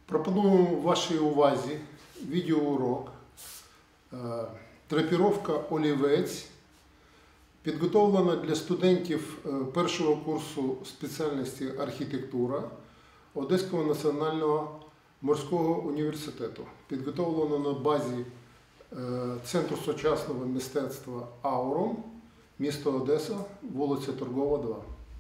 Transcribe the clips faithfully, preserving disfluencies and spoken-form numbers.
Пропоную вашій увазі відеоурок «Драпіровка олівець», підготовлена для студентів першого курсу спеціальності архітектура Одеського національного морського університету. Підготовлена на базі Центру сучасного мистецтва «Аурум», місто Одеса, вулиця Торгова, два.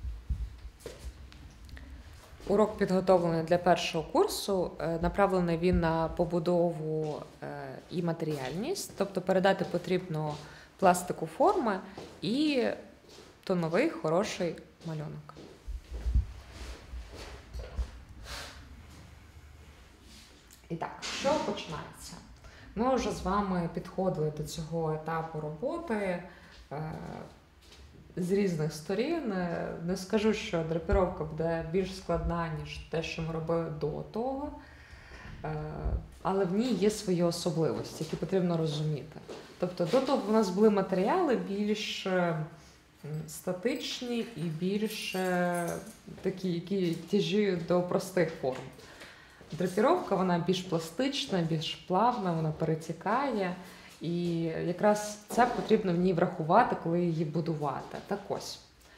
Урок підготовлений для першого курсу, направлений він на побудову і матеріальність, тобто передати потрібно пластику форми і тоновий хороший малюнок. І так, що починається? Ми вже з вами підходили до цього етапу роботи з різних сторін. Не скажу, що драпіровка буде більш складна, ніж те, що ми робили до того, але в ній є свої особливості, які потрібно розуміти. Тобто до того в нас були матеріали більш статичні і більш такі, які тяжіють до простих форм. Драпіровка, вона більш пластична, більш плавна, вона перетікає. І якраз це потрібно в ній врахувати, коли її будувати. Так ось.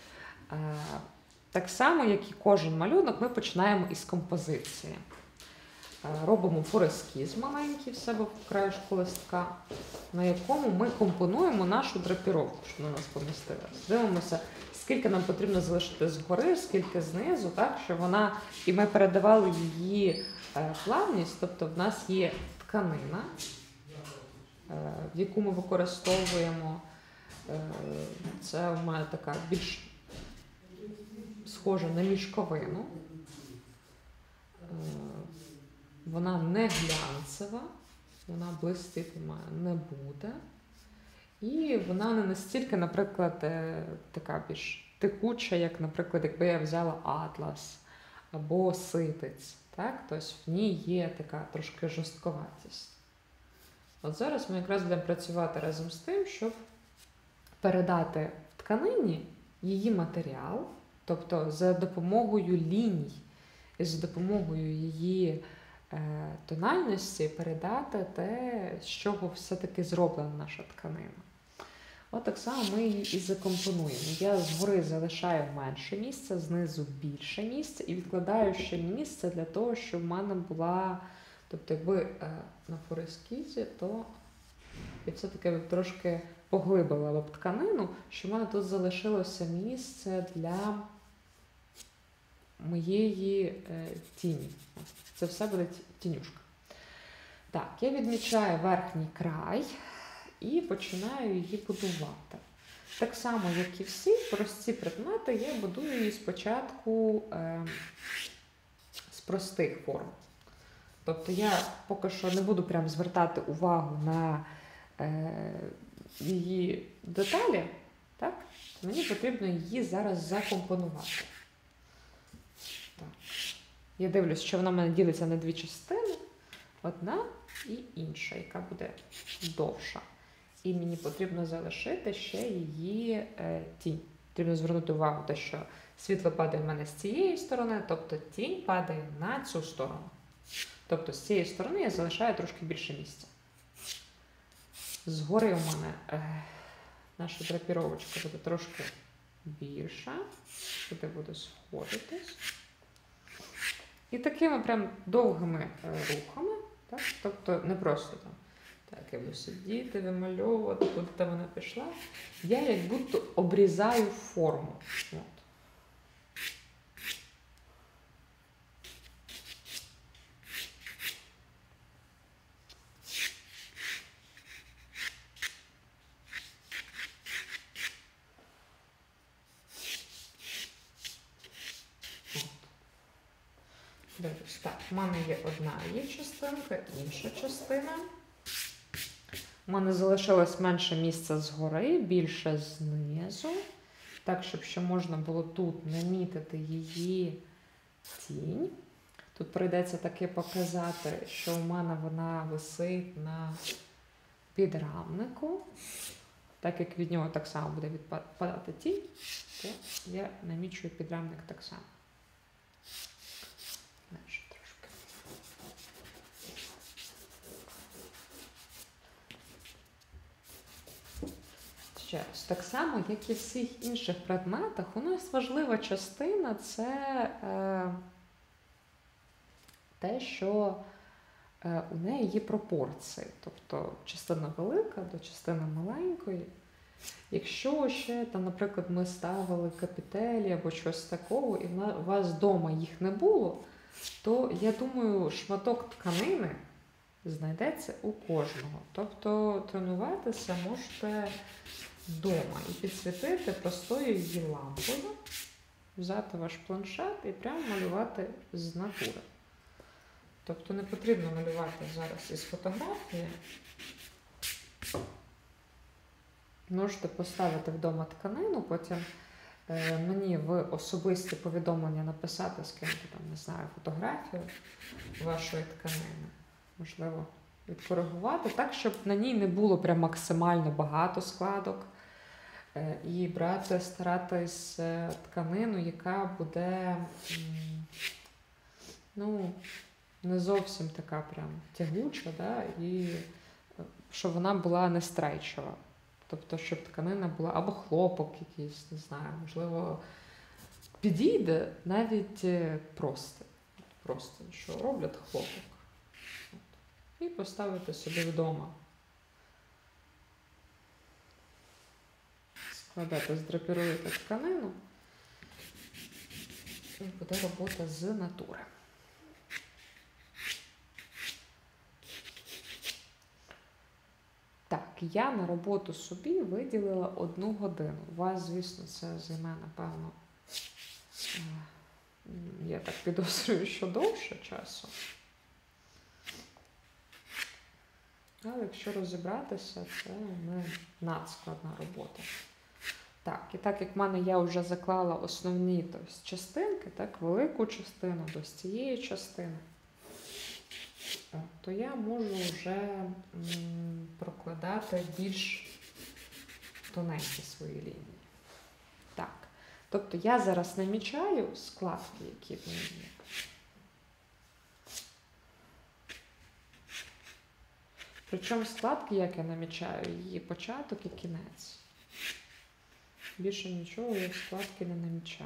Так само, як і кожен малюнок, ми починаємо із композиції. Робимо форескіз маленький в себе в краєшку листка, на якому ми компонуємо нашу драпіровку, щоб на нас помістилась. Дивимося, скільки нам потрібно залишити згори, скільки знизу, так, щоб вона, і ми передавали її плавність, тобто в нас є тканина, в яку ми використовуємо. Це у мене така більш схожа на мішковину. Вона не глянцева, вона блистити не буде. І вона не настільки, наприклад, така більш текуча, як, наприклад, якби я взяла атлас або ситець. Так? Тобто в ній є така трошки жорстковатість. От зараз ми якраз будемо працювати разом з тим, щоб передати в тканині її матеріал, тобто за допомогою ліній і за допомогою її е, тональності передати те, з чого все-таки зроблена наша тканина. От так само ми її і закомпонуємо. Я згори залишаю менше місця, знизу більше місця і відкладаю ще місце для того, щоб в мене була... Тобто, якби на форескізі, то я все-таки трошки поглибила б тканину, що в мене тут залишилося місце для моєї е, тіні. Це все буде тінюшка. Так, я відмічаю верхній край і починаю її будувати. Так само, як і всі прості предмети, я будую її спочатку е, з простих форм. Тобто я поки що не буду прям звертати увагу на е, її деталі, так? Мені потрібно її зараз закомпонувати. Так. Я дивлюсь, що вона в мене ділиться на дві частини, одна і інша, яка буде довша. І мені потрібно залишити ще її е, тінь. Потрібно звернути увагу, те, що світло падає в мене з цієї сторони, тобто тінь падає на цю сторону. Тобто з цієї сторони я залишаю трошки більше місця. Згори у мене е, наша драпіровочка буде трошки більша, сюди буде сходитись. І такими прям довгими е, рухами, так? Тобто не просто там, так, я буду сидіти, вимальовувати, куди там вона пішла. Я як будто обрізаю форму. От. Дивись, так, в мене є одна її частинка, інша частина. У мене залишилось менше місця згори, більше знизу. Так, щоб ще можна було тут намітити її тінь. Тут прийдеться таки показати, що у мене вона висить на підрамнику. Так як від нього так само буде відпадати тінь, то я намічую підрамник так само. Менше трошки. ще раз, так само, як і в всіх інших предметах, у нас важлива частина – це е, те, що е, у неї є пропорції. Тобто частина велика до частини маленької. Якщо ще, там, наприклад, ми ставили капітелі або щось такого, і у вас вдома їх не було, то, я думаю, шматок тканини знайдеться у кожного. Тобто тренуватися можете вдома і підсвітити простою її лампою, взяти ваш планшет і прямо малювати з натури. Тобто не потрібно малювати зараз із фотографії. Можете поставити вдома тканину, потім е, мені в особисті повідомлення написати, скинути там, не знаю, фотографію вашої тканини. Можливо, відкоригувати так, щоб на ній не було прям максимально багато складок. Е, і брати, старатись е, тканину, яка буде, м, ну, не зовсім така прям тягуча, да? І е, щоб вона була не стрейчева. Тобто, щоб тканина була або хлопок якийсь, не знаю, можливо, підійде навіть просто. Просто, що роблять хлопок. І поставити собі вдома. Складати, здрапіруєте тканину. І буде робота з натури. Так, я на роботу собі виділила одну годину. У вас, звісно, це займе, напевно, я так підозрюю, що довше часу. Але якщо розібратися, це не надскладна робота. Так, і так як в мене я вже заклала основні, тобто, частинки, так, велику частину до цієї частини, то я можу вже м, прокладати більш тоненькі свої лінії. Так, тобто я зараз намічаю складки, які в мене є. Причому складки, як я намічаю, її початок і кінець. Більше нічого я в складки не намічаю.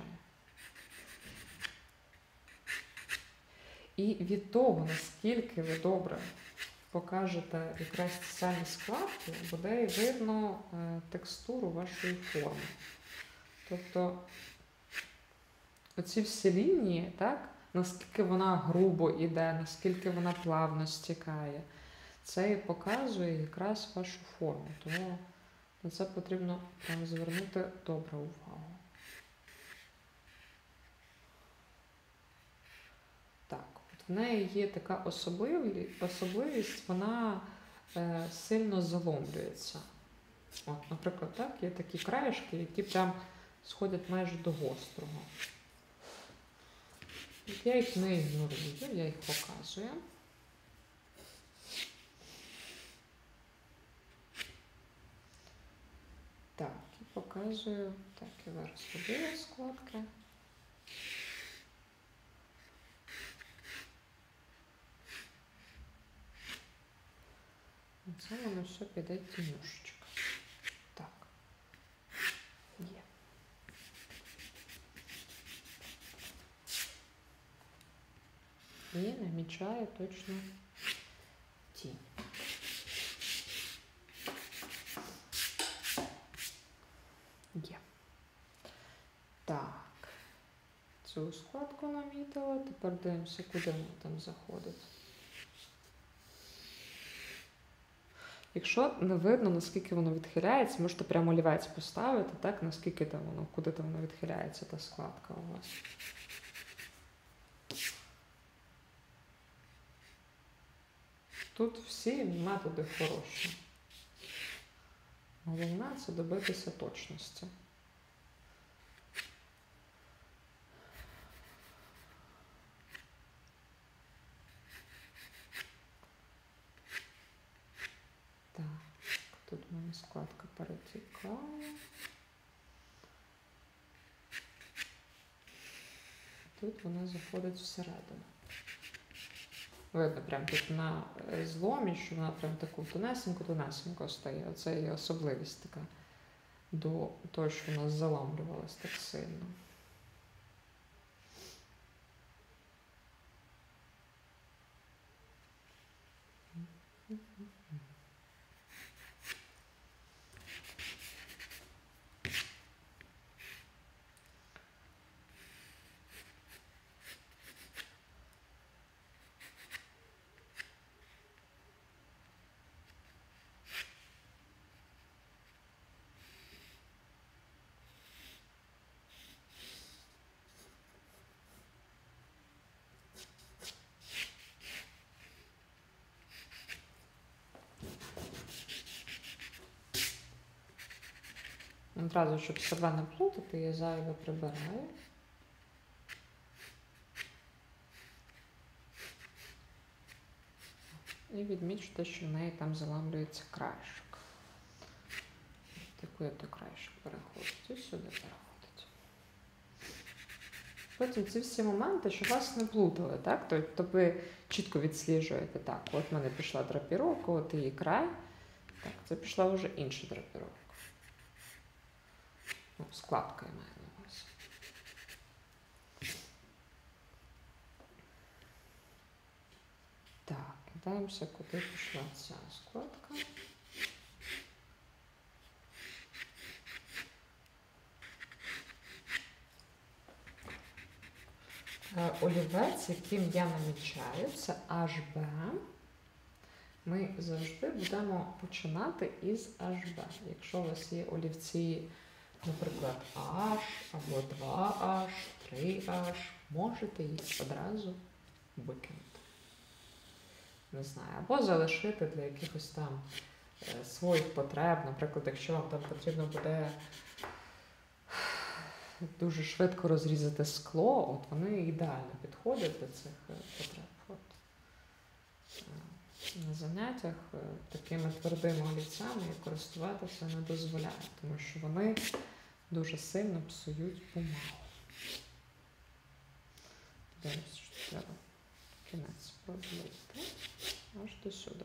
І від того, наскільки ви добре покажете якраз ці самі складки, буде і видно е, текстуру вашої форми. Тобто оці всі лінії, так, наскільки вона грубо йде, наскільки вона плавно стікає, це і показує якраз вашу форму. Тому на це потрібно прям звернути добре увагу. Так, от в неї є така особливість, особливість вона е, сильно заломлюється. От, наприклад, так, є такі краєшки, які прям сходять майже до гострого. От я їх не ігнорую, я їх показую. Так, і показую, так, і зараз робила складки. Це воно все піде тінюшечка. Так, є. І намічаю точно тінь. Є. Так, цю складку намітила, тепер дивимося, куди вона там заходить. Якщо не видно, наскільки воно відхиляється, можете прямо олівець поставити, так, наскільки там воно, куди там воно відхиляється, та складка у вас. Тут всі методи хороші. Головне – це добитися точності. Так, тут у мене складка перетікає. Тут вона заходить всередину. Видно, прям тут на зломі, що вона прям таку тонесеньку-тонесенько стає. Оце є особливість така до того, що у нас заламлювалось так сильно. Одразу, щоб себе не плутати, я зайве прибираю. І відмічу те, що в неї там заламлюється краєшок. Таку то краєшок переходить і сюди переходить. Потім ці всі моменти, щоб вас не плутали, так? Тобто ви чітко відсліджуєте, так, от в мене пішла драпіровка, от її край, так, це пішла вже інша драпіровка. Ну, складка я маю на увазі. Так, дивимося, куди пішла ця складка. Олівець, яким я намічаю, це аш би. Ми завжди будемо починати із аш би. Якщо у вас є олівці, наприклад, H, або два аш, три аш, можете їх одразу викинути. Не знаю, або залишити для якихось там е, своїх потреб. Наприклад, якщо вам там потрібно буде дуже швидко розрізати скло, от вони ідеально підходять до цих е, потреб. От. Е, на заняттях е, такими твердими олівцями я користуватися не дозволяю, тому що вони дуже сильно псують бумагу. Дивимося, що треба кінець продлити аж до сюди.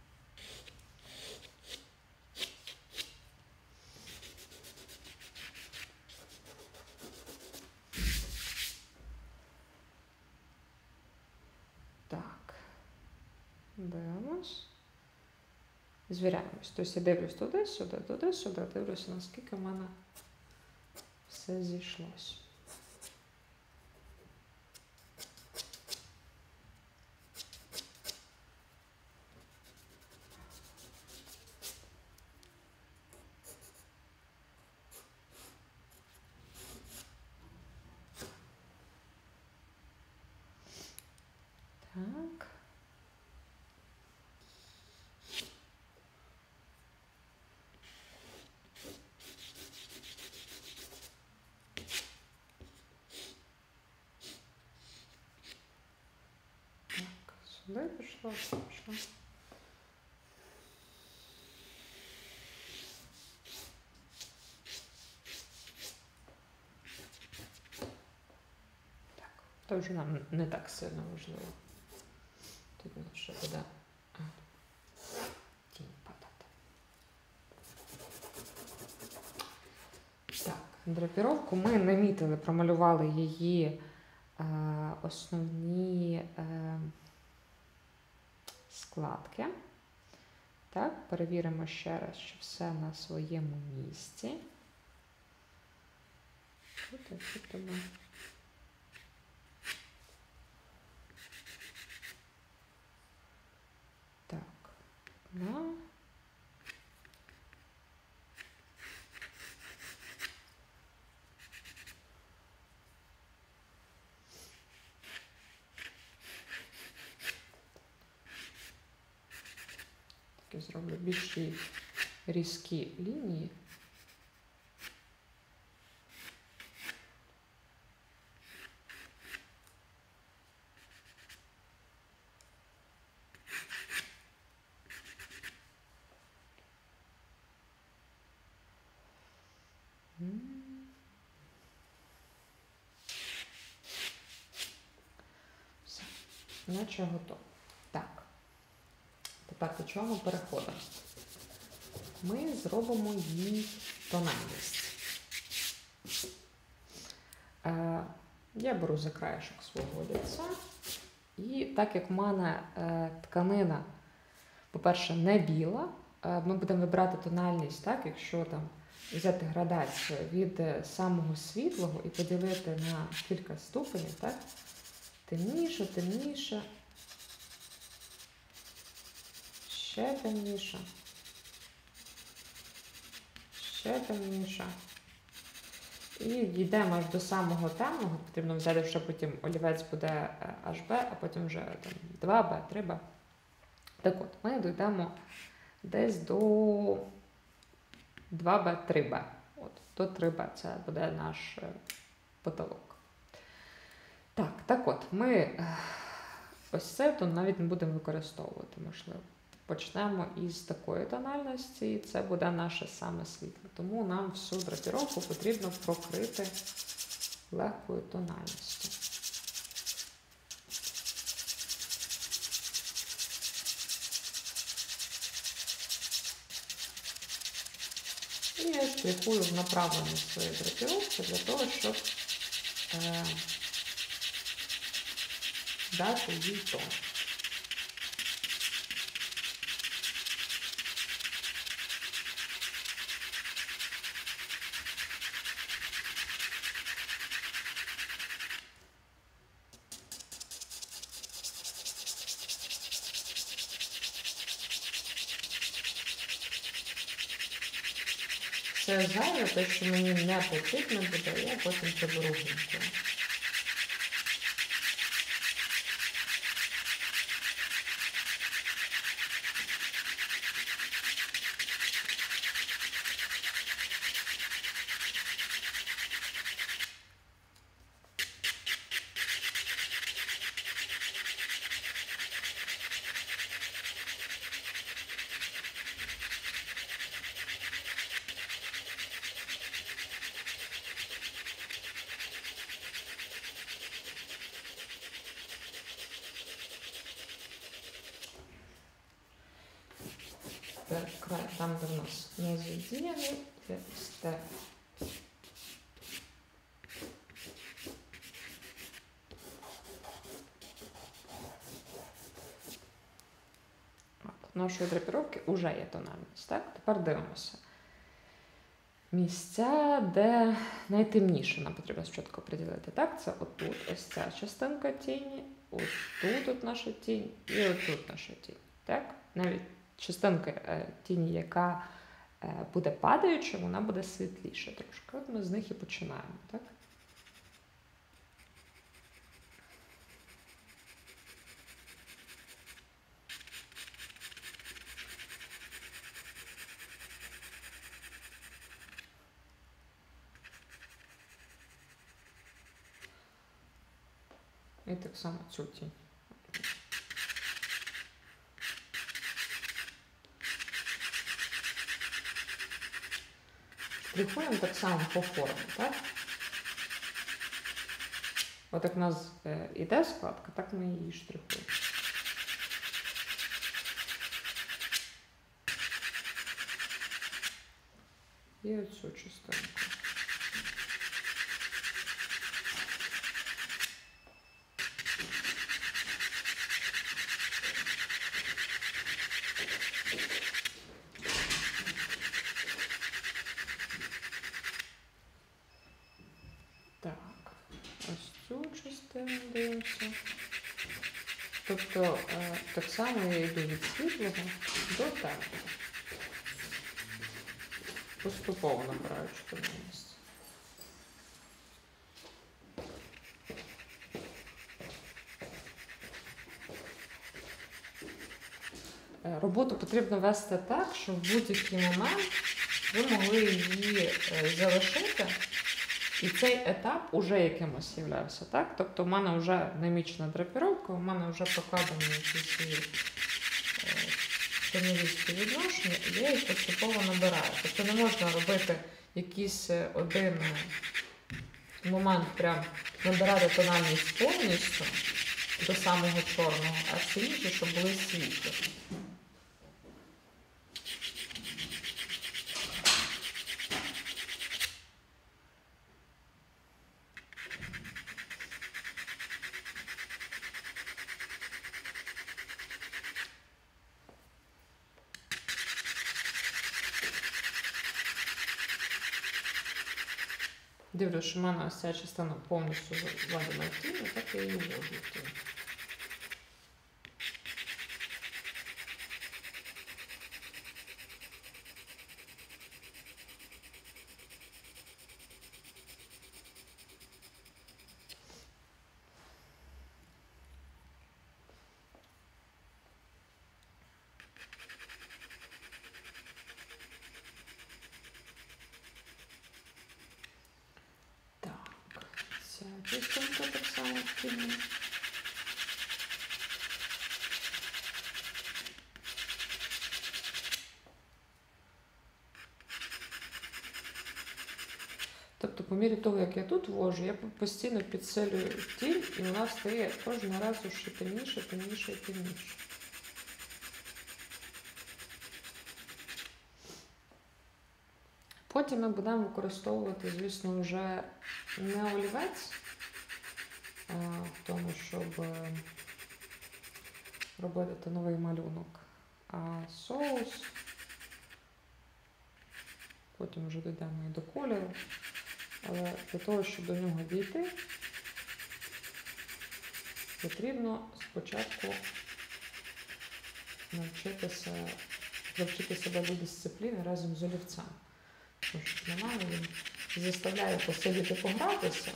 Так, дивимось. Звіряємось. Тобто я дивлюсь туди-сюди, туди-сюди, дивлюся, наскільки в мене все зійшлось. Так. Сюди пішло, пішло. Так, то вже нам не так сильно важливо. Тут у нас ще буде тінь падати. Так, драпіровку ми намітили, промалювали її е, основні е, складки. Так, перевіримо ще раз, що все на своєму місці. Тут, тут тебе. Так, на. Я зроблю більші різкі лінії. Все, наче готово. Так. Тепер до чого переходимо? Ми зробимо їй тональність. Е, я беру за краєшок свого лиця. І так як в мене е, тканина, по-перше, не біла, е, ми будемо вибирати тональність, так, якщо там взяти градацію від е, самого світлого і поділити на кілька ступенів, так, темніше, темніше, ще темніше, ще темніше. І дійдемо аж до самого темного, потрібно взяти, що потім олівець буде аш бі, а потім вже там два бе, три бе. Так от, ми дійдемо десь до два бе, три бе. От, до три бе це буде наш потолок. Так, так от, ми ось це то навіть не будемо використовувати, можливо. Почнемо із такої тональності, і це буде наше саме світло. Тому нам всю драпіровку потрібно прокрити легкою тональністю. І я штрихую в направленні своєї драпіровки для того, щоб е, дати їй тон. Це зайве, те, що мені не потрібно буде, я потім приберу гумкою. Край, там, де у нас не задіяний, є степ. От, нашої драпіровки вже є тональність. Так? Тепер дивимося. Місця, де найтемніше нам потрібно спочатку приділити. Так? Це отут, ось ця частинка тіні, ось тут от наша тінь і отут наша тінь. Так? Навіть частинка е, тіні, яка е, буде падаючою, вона буде світліша трошки. От ми з них і починаємо, так? І так само цю тінь. Штрихуємо так само по формі, так? От як у нас е, іде складка, так ми її штрихуємо. І оцю частинку. Дивимося. Тобто, е, так само я йду від світлого до темного. Поступово набираючи тональність. Е, роботу потрібно вести так, щоб в будь-який момент ви могли її е, залишити. І цей етап уже якимось являвся, так? Тобто в мене вже намічена драпіровка, у мене вже покладені якісь тоньові співвідношення, і я їх поступово набираю. Тобто не можна робити якийсь один момент, прям набирати тональність повністю до самого чорного, а всі інші, щоб були світлі. Дивлюсь, що в мене ось ця частина повністю введена в тінь, і так я її вводжу в тінь. Так, ця частинка так само в тіні. Тобто, по мірі того, як я тут ввожу, я постійно підсилюю тінь, і вона стає кожного разу ще темніше, темніше і темніше. Потім ми будемо використовувати, звісно, вже не олівець а, в тому, щоб робити новий малюнок, а соус. Потім вже дійдемо і до кольору. Але для того, щоб до нього дійти, потрібно спочатку навчитися, навчити себе до дисципліни разом з олівцем. Тому що для мене він заставляє посидіти погратися,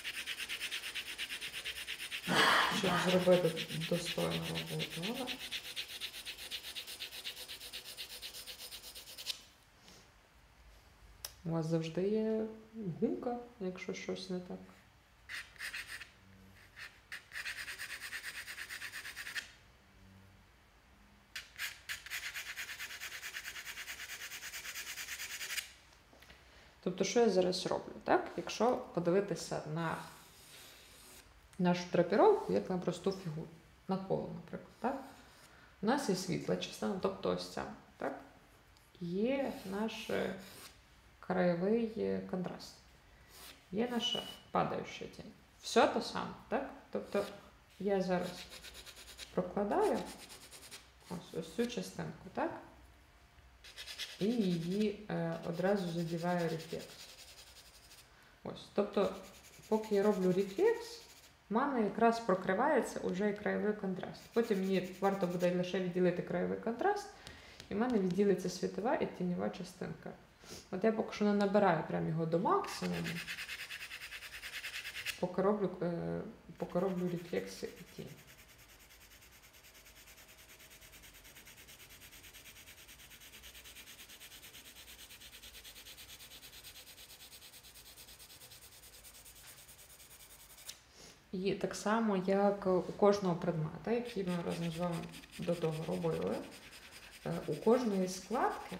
щоб зробити достойну роботу. Але у вас завжди є гумка, якщо щось не так. Тобто, що я зараз роблю? Так? Якщо подивитися на нашу драпіровку, як на просту фігуру, на коло, наприклад, так? У нас є світла частина, тобто ось ця, так? Є наш краєвий контраст, є наша падаюча тінь. Все те саме, так? Тобто я зараз прокладаю ось, ось цю частинку, так? І її е, одразу задіваю рефлекс. Ось, тобто, поки я роблю рефлекс, в мене якраз прокривається уже і краєвий контраст. Потім мені варто буде лише відділити краєвий контраст, і в мене відділиться світова і тіньова частинка. От я поки що не набираю прям його до максимуму, поки роблю, е, поки роблю рефлекси і тінь. І так само, як у кожного предмета, який ми разом з вами до того робили, у кожної складки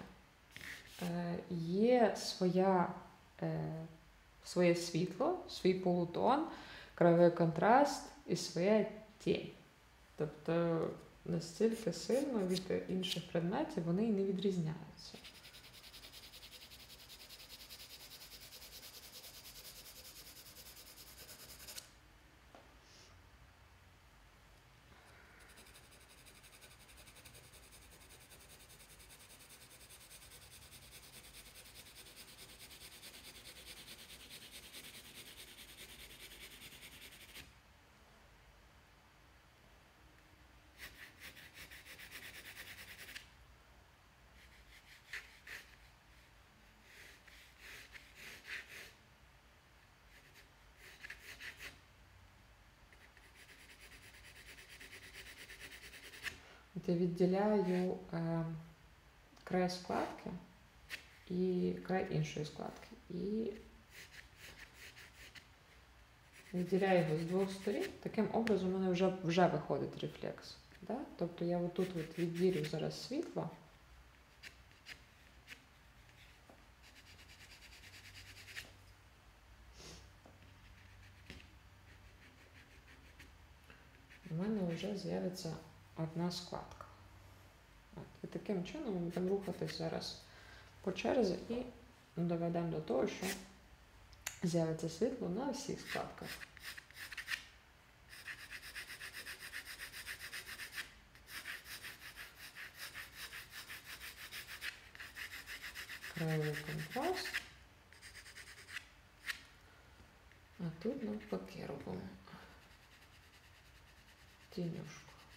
є своя, своє світло, свій полутон, краєвий контраст і своя тінь. Тобто настільки сильно від інших предметів вони і не відрізняються. Я відділяю е, край складки і край іншої складки. І відділяю його з двох сторін. Таким образом у мене вже, вже виходить рефлекс. Да? Тобто я отут от відділю зараз світло. У мене вже з'явиться одна складка. От. І таким чином ми будемо рухатись зараз по черзі і доведемо до того, що з'явиться світло на всіх складках. Краєвий контраст. А тут навпаки робимо тінюшку.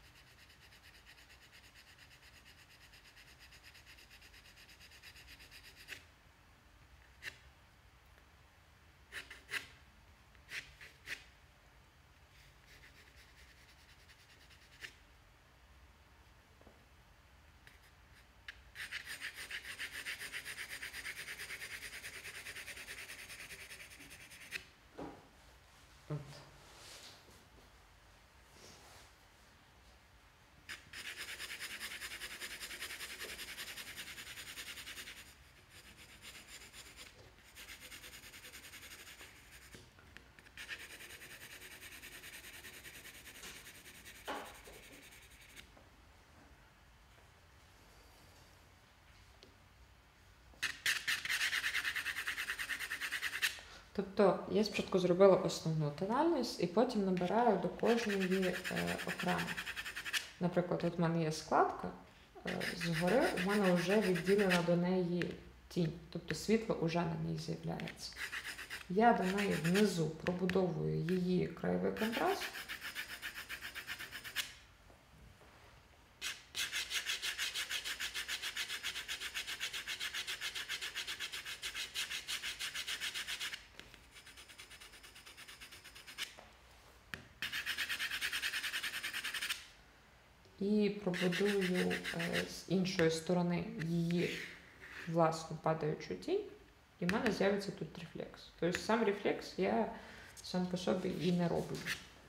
От. Тобто я спочатку зробила основну тональність і потім набираю до кожної е, окремо. Наприклад, от в мене є складка, е, згори у мене вже відділена до неї тінь, тобто світло вже на ній з'являється. Я до неї внизу пробудовую її краєвий контраст. І пробудую е, з іншої сторони її власну падаючу тінь, і в мене з'явиться тут рефлекс. Тобто сам рефлекс я сам по собі і не роблю.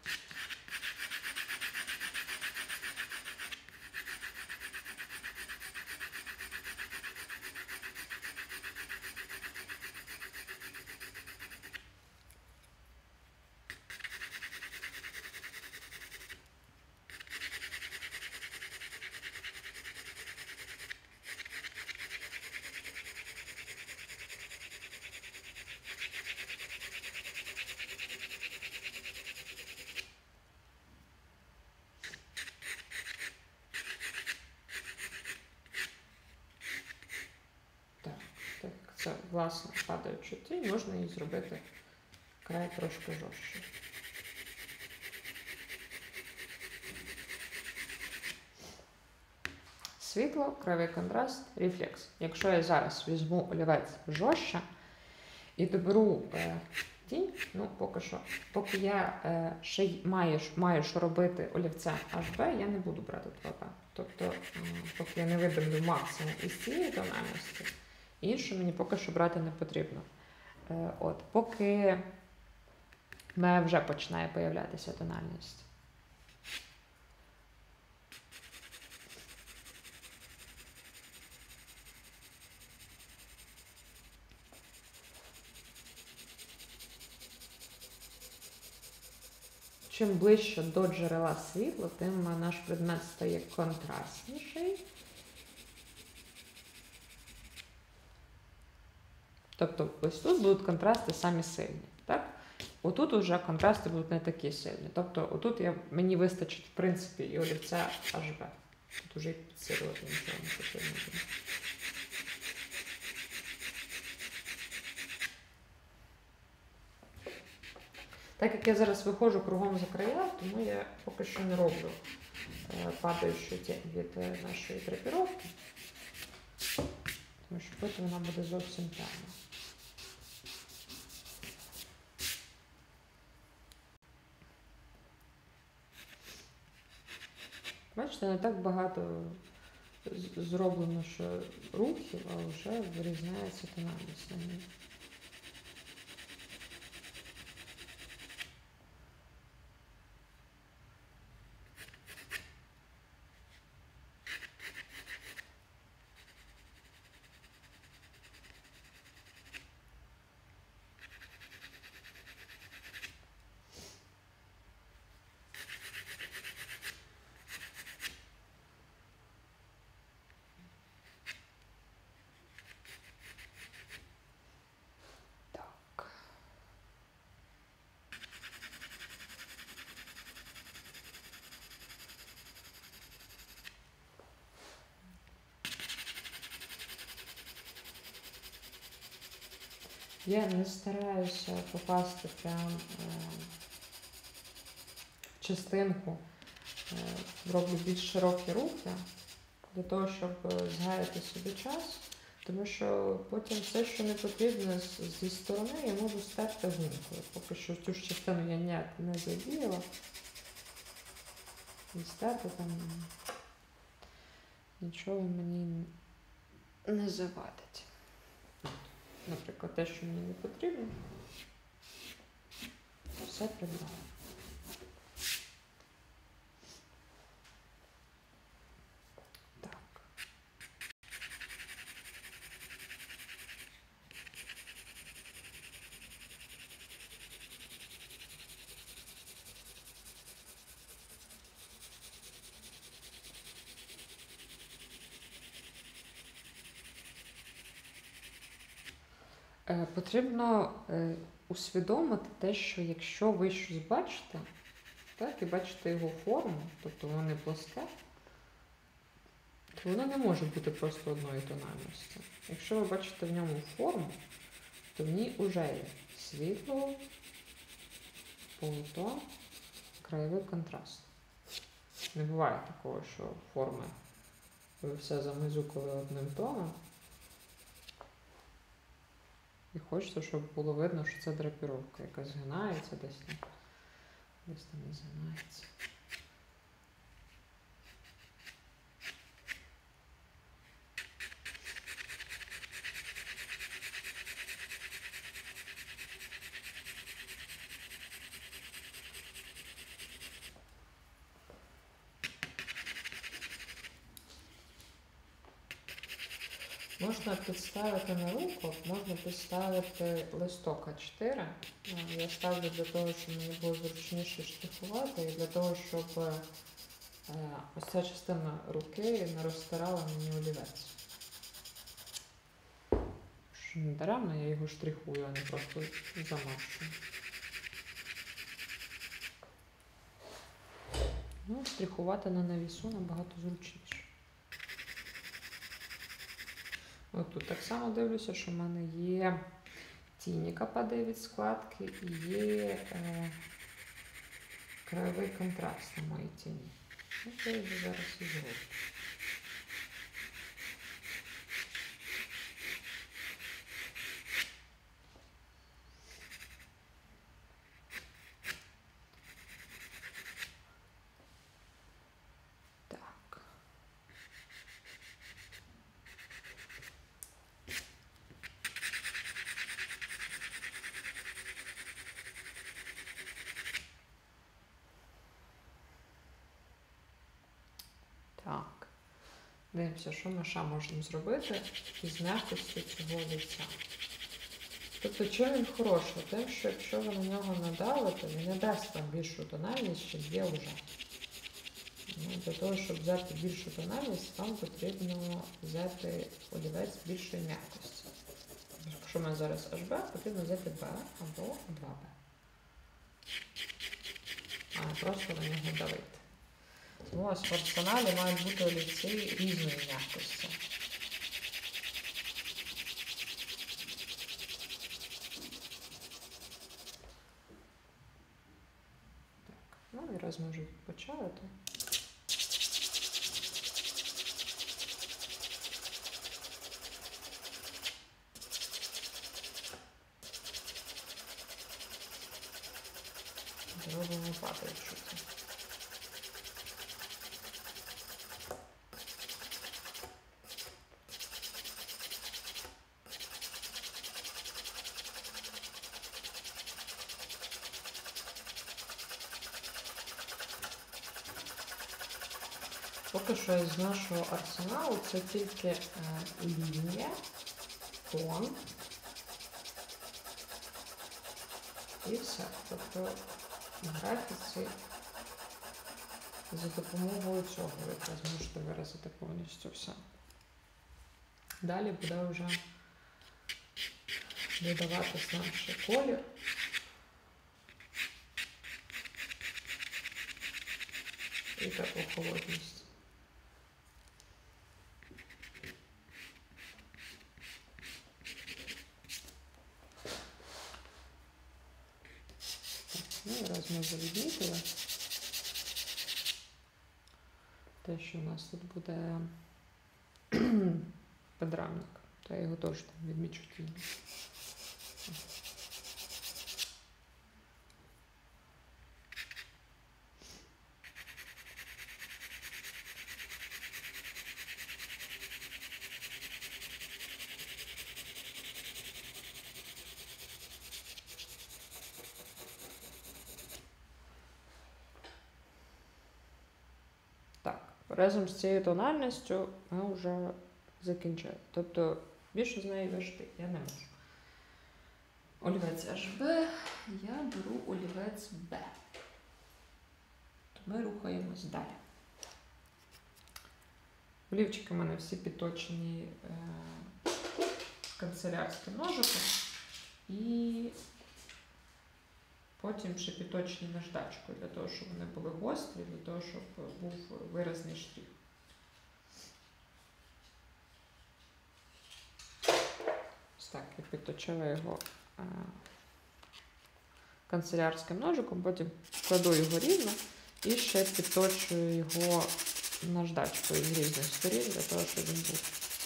Це, власне, падаючу тінь, можна її зробити край трошки жорстче. Світло, краєвий контраст, рефлекс. Якщо я зараз візьму олівець жорстче і доберу е, тінь, ну, поки що, поки я е, ще й маю, маю що робити олівцем аш бі, я не буду брати два пе. Тобто, е, поки я не видавлю максимум із цієї тональності, іншу мені поки що брати не потрібно. Е, от, поки в мене вже починає появлятися тональність. Чим ближче до джерела світла, тим наш предмет стає контрастніший. Тобто ось тут будуть контрасти самі сильні. Так? Отут вже контрасти будуть не такі сильні. Тобто отут я, мені вистачить, в принципі, і олівця аш бі. Тут вже і підсилювати нічого не потрібно буде. Так як я зараз виходжу кругом за края, тому я поки що не роблю е, падаючу тінь від е, нашої драпіровки, тому що потім вона буде зовсім темна. Бачите, не так багато зроблено, що рухів, а вже вирізняється тональність на ній. Я не стараюся попасти прям е, в частинку, е, роблю більш широкі рухи, для того, щоб згаяти собі час, тому що потім все, що не потрібно з- зі сторони, я можу стерти гумкою. Поки що цю ж частину я ніяк не задіяла. І стерти там нічого мені не завадить. Наприклад, те, що мені не потрібно, все прибрала. Так. Е, Потрібно е, усвідомити те, що якщо ви щось бачите, так, і бачите його форму, тобто воно не плоске, то воно не може бути просто одної тональності. Якщо ви бачите в ньому форму, то в ній вже є світло, полутон, краєвий контраст. Не буває такого, що форми ви все замизукали одним тоном. І хочеться, щоб було видно, що це драпіровка, яка згинається десь там, десь там не згинається. Можна підставити на руку, можна підставити листок А чотири. Я ставлю для того, щоб мені було зручніше штрихувати, і для того, щоб е, ось ця частина руки не розтирала мені олівець. Що не даремно я його штрихую, а не просто замащую. Ну, штрихувати на навісу набагато зручніше. От тут так само дивлюся, що в мене є тінь, яка падає від складки, і є е, краєвий контраст на моїй тіні. Ну, це я вже зараз і зроблю. Так. Так. Дивимося, що ми ще можемо зробити із м'якості цього лиця. Тобто, чим він хороший? Тим, що якщо ви на нього надавите, він не дасть вам більшу тональність, чим є вже. Ну, для того, щоб взяти більшу тональність, вам потрібно взяти олівець більшої м'якості. Якщо в мене зараз аж Б, потрібно взяти Б або два Б. А не просто на нього давити. Тому ось в арсеналі мають бути олівці різної м'якості. Так, ну і раз ми вже почали, то зробимо падаючу. Поки що із нашого арсеналу це тільки е, лінія, тон і все. Тобто в графіці за допомогою цього ви якраз можете виразити повністю все. Далі буде вже додаватись наш колір. І теплохолодність. Ну і раз ми вже відмітили те, що у нас тут буде підрамник, то я його теж там відмічу тінь. Разом з цією тональністю ми вже закінчили. Тобто більше з неї вижити я не можу. Олівець аж Б, я беру олівець Б. То ми рухаємось далі. Олівчики в мене всі підточені е, канцелярським ножиком. І потім ще підточені наждачкою, для того, щоб вони були гострі, для того, щоб був виразний штрих. Ось так, я підточила його а, канцелярським ножиком, потім кладу його рівно і ще підточую його наждачкою з різних сторін, для того, щоб він був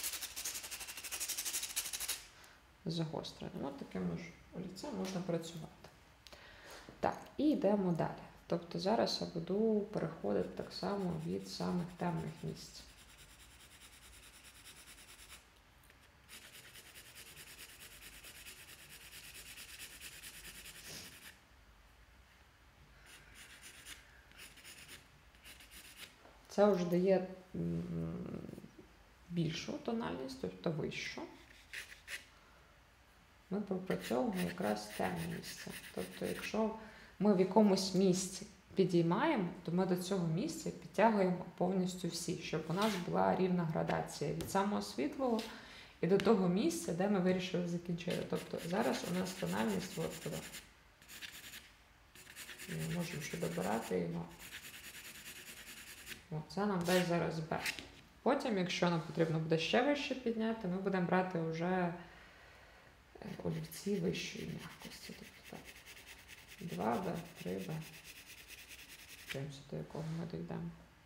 загострений. Ось таким ж олівцем можна працювати. Так, і йдемо далі. Тобто зараз я буду переходити так само від самих темних місць. Це вже дає більшу тональність, тобто вищу. Ми пропрацьовуємо якраз темне місце. Тобто, якщо ми в якомусь місці підіймаємо, то ми до цього місця підтягуємо повністю всі, щоб у нас була рівна градація від самого світлого і до того місця, де ми вирішили закінчити. Тобто зараз у нас тональність от туди. Ми можемо ще добирати його. О, це нам дасть зараз Б. Потім, якщо нам потрібно буде ще вище підняти, ми будемо брати вже олівці вищої м'якості. Тобто так, два Б, три Б. Дивимося, до якого ми дійдемо.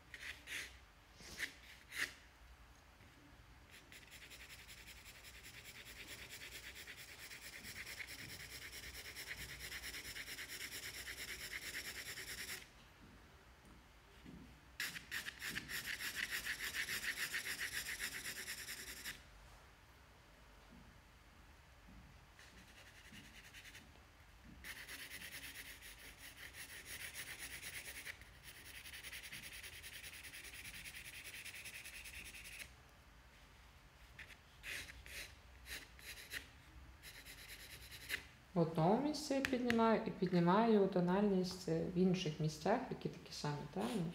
В одному місці я піднімаю і піднімаю тональність в інших місцях, які такі самі темні.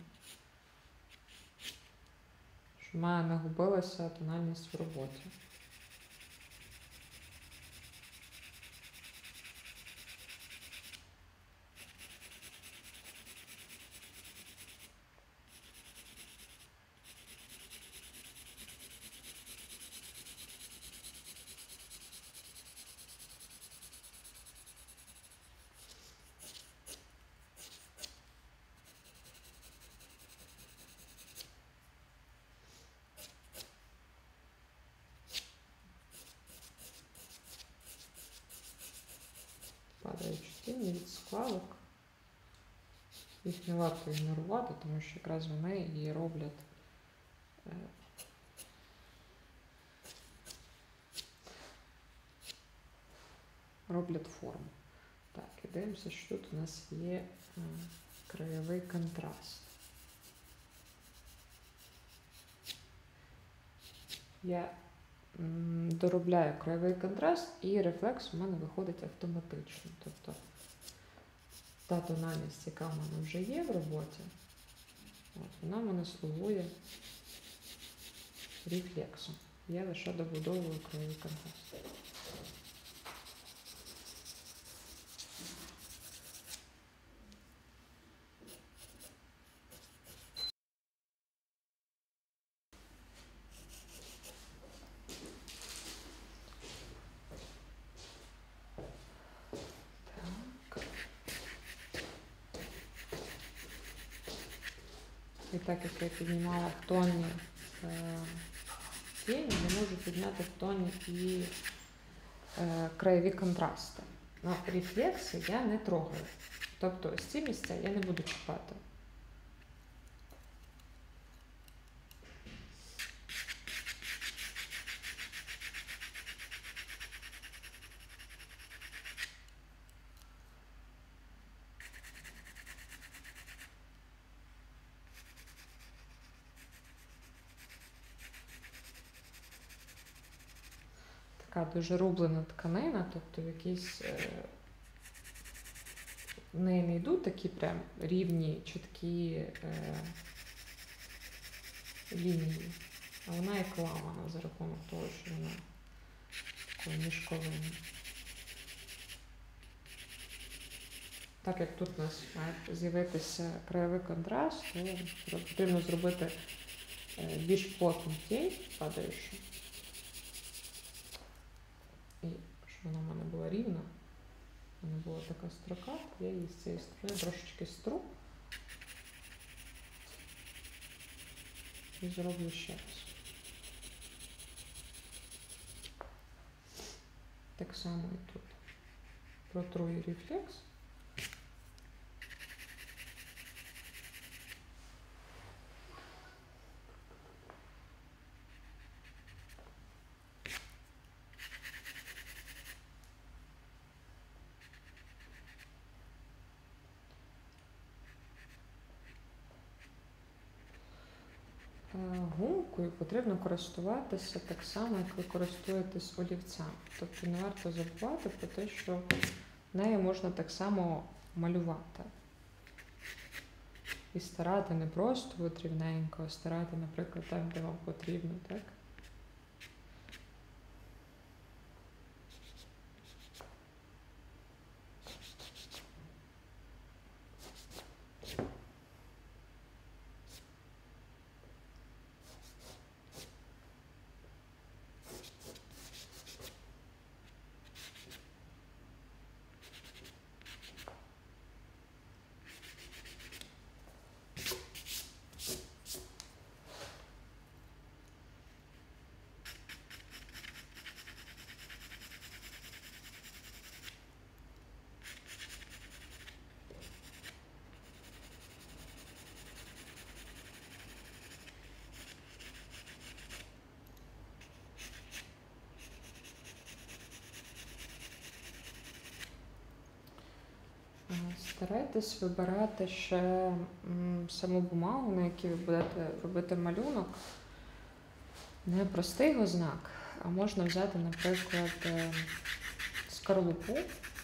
Щоб в мене не губилася тональність в роботі. Падаючі тіні від складок. Їх не варто ігнорувати, тому що якраз вони її роблять е, роблять форму. Так, і дивимося, що тут у нас є е, краєвий контраст. Я м, доробляю краєвий контраст, і рефлекс у мене виходить автоматично. Тобто та тональність, яка в мене вже є в роботі, от, вона в мене слугує рефлексом. Я лише добудовую краєвий контраст. І так як я піднімала в тоні е, тіні, я можу підняти в тоні і е, краєві контрасти. Но рефлекси я не трогаю. Тобто ось ці місця я не буду чіпати. Така дуже рублена тканина, тобто якісь е, в неї не йдуть такі прям рівні, чіткі е, лінії, а вона як ламана за рахунок того, що вона такою мішковиною. Так як тут у нас має з'явитися краєвий контраст, то потрібно зробити е, більш плотну тінь падаючу. І щоб вона в мене була рівна, в мене була така строка, я її з цієї сторони трошечки стру і зроблю ще раз. Так само і тут. Протру і рефлекс. Гумкою потрібно користуватися так само, як ви користуєтесь олівцем. Тобто не варто забувати про те, що нею можна так само малювати. І старати не просто от рівненько, а старати, наприклад, там, де вам потрібно, так? Старайтесь вибирати ще м, саму бумагу, на якій ви будете робити малюнок. Не простий його знак, а можна взяти, наприклад, е, скорлупу.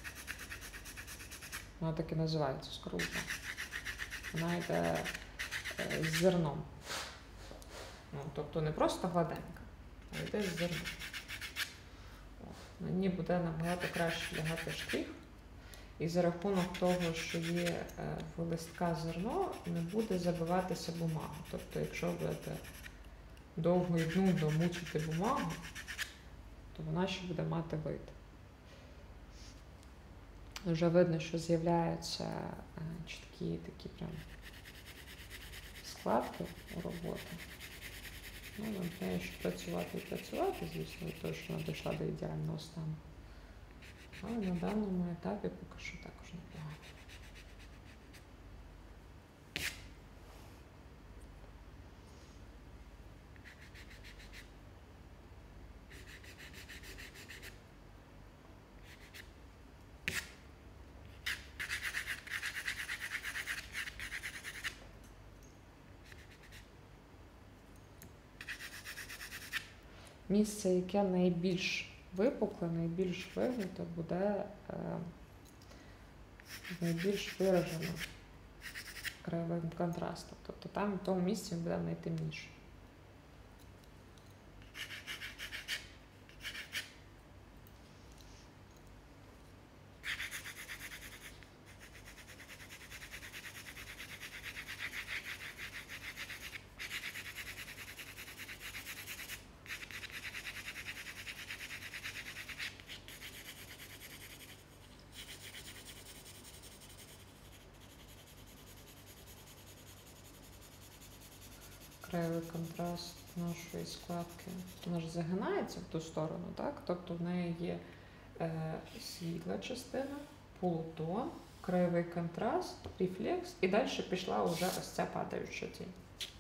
Вона так і називається скорлупа. Вона йде е, з зерном. Ну, тобто не просто гладенька, а йде з зерном. О, на ній буде набагато краще лягати штрих. І за рахунок того, що є в листка зерно, не буде забиватися бумага. Тобто, якщо будете довго і нудно мучити бумагу, то вона ще буде мати вид. Вже видно, що з'являються чіткі такі прям складки у роботи. Ну, нам треба ще працювати і працювати, звісно, від того, що вона дійшла до ідеального стану. Але на даному етапі поки що також непогано. Місце, яке найбільш випукле, найбільш вигнуте, буде е, найбільш виражено краєвим контрастом. Тобто там в тому місці буде найтемніше. краєвий контраст нашої складки. Вона ж загинається в ту сторону, так? Тобто в неї є е, світла частина, полутон, краєвий контраст, рефлекс, і далі пішла вже ось ця падаюча тінь.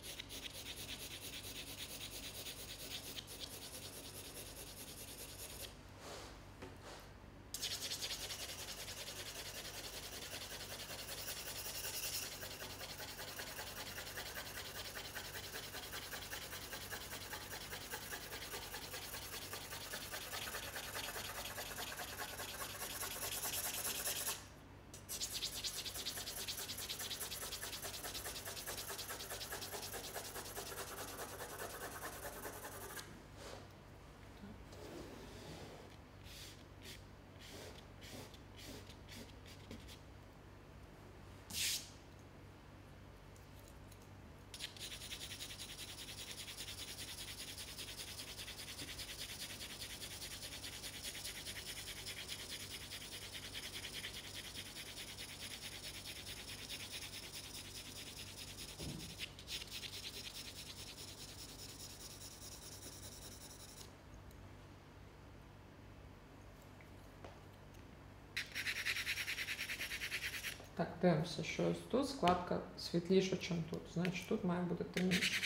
Так, дивимося, що ось тут складка світліша, ніж тут. Значить, тут має бути темніше.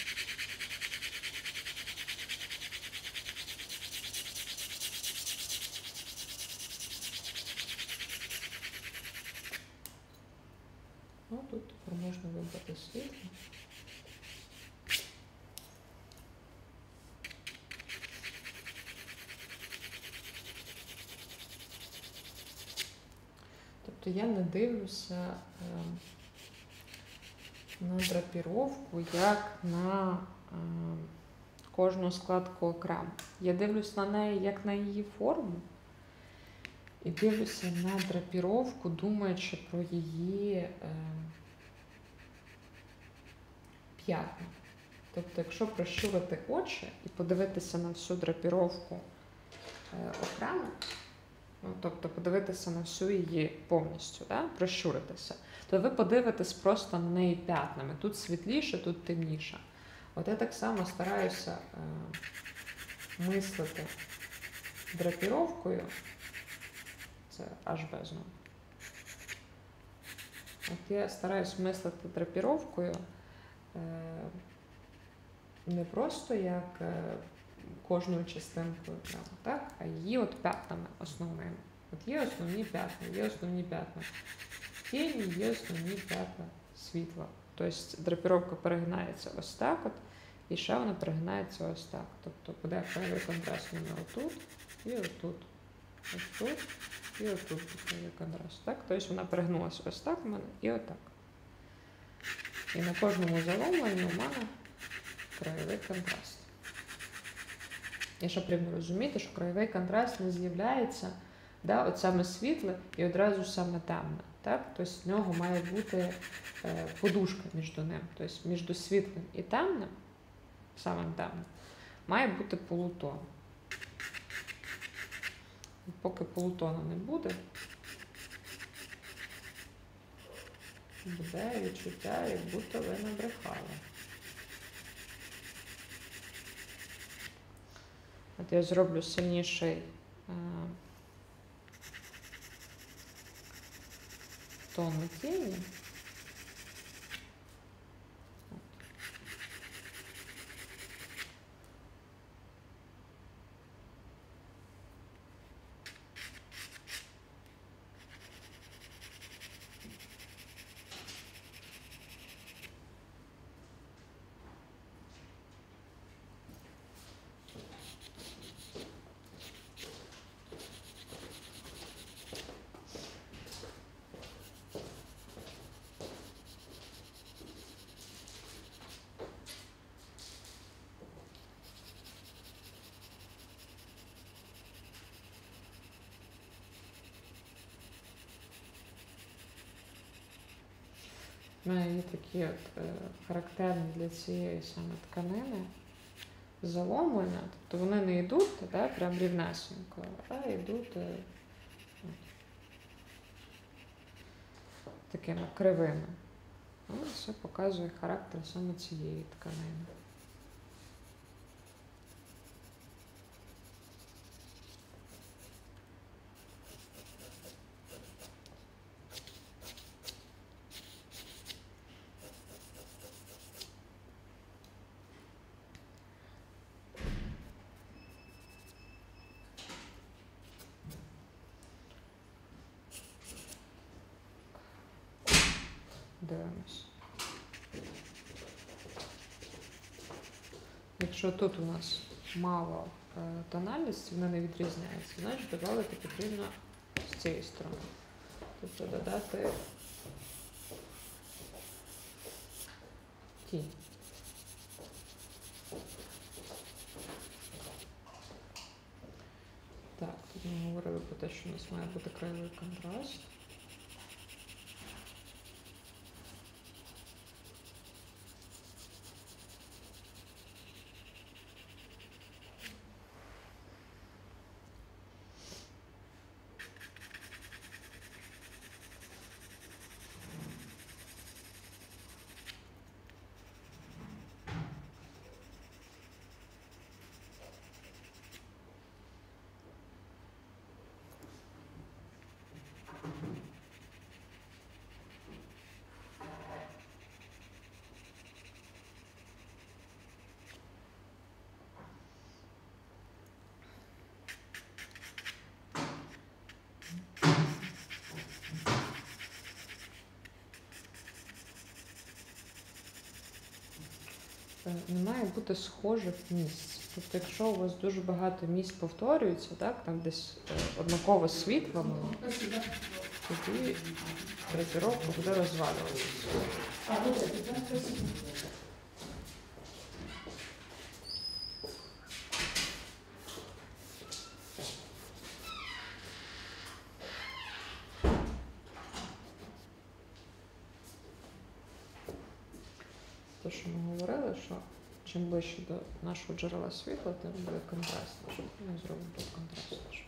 Ну, тут тепер можна вибрати світло. Тобто я не дивлюся е, на драпіровку як на е, кожну складку окремо. Я дивлюсь на неї як на її форму і дивлюся на драпіровку, думаючи про її е, п'ятна. Тобто, якщо прищурити очі і подивитися на всю драпіровку е, окремо, ну, тобто подивитися на всю її повністю, да? Прищуритися, то ви подивитесь просто на неї п'ятнами. Тут світліше, тут темніше. От я так само стараюся е, мислити драпіровкою, це аж безумно. От я стараюсь мислити драпіровкою е, не просто як е, кожною частинкою прямо, так? А її от п'ятнами основними. От є основні п'ятна, є основні п'ятна тіні, є основні п'ятна світла. Тобто драпіровка перегинається ось так от, і ще вона перегинається ось так. Тобто буде краєвий контраст у мене отут і отут. Ось тут і отут краєвий контраст. Так? Тобто вона перегнулася ось так у мене і отак. І на кожному заломленні у мене краєвий контраст. І ще потрібно розуміти, що краєвий контраст не з'являється, да, от саме світле і одразу саме темне. Так? Тобто в нього має бути е, подушка між ним. Тобто між світлим і темним, самим темним, має бути полутон. І поки полутона не буде, буде відчуття, як будто ви набрехали. От я зроблю сильніший е, тон тіні. У мене є такі от, е, характерні для цієї саме тканини заломлення, тобто вони не йдуть, да, прям рівнесенько, а йдуть е, от, такими кривими. Ну, це показує характер саме цієї тканини. Дивимось. Якщо тут у нас мало е, тональності, вони не відрізняються, значить додати потрібно з цієї сторони. Тобто додати тінь. Так, тут ми говорили про те, що у нас має бути краєвий контраст. Не має бути схожих місць. Тобто, якщо у вас дуже багато місць повторюється, так, там десь однакове світло, тоді гравіровка буде розвалюватися. Те, що ми говорили, що чим ближче до нашого джерела світла, тим буде контрастніше. Ми зробимо тут контрастніше.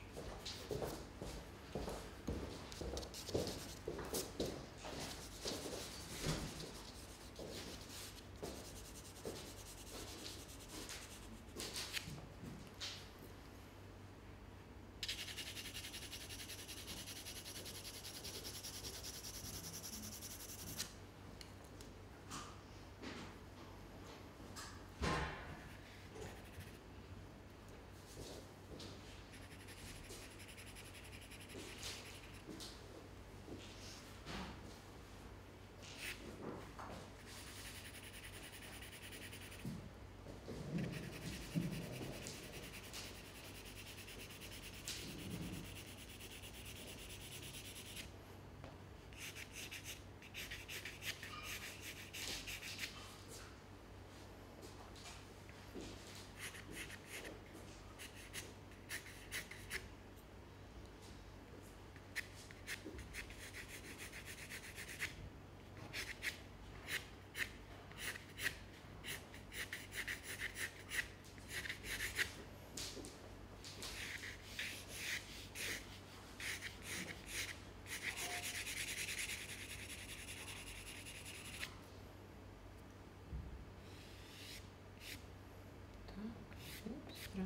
Прямо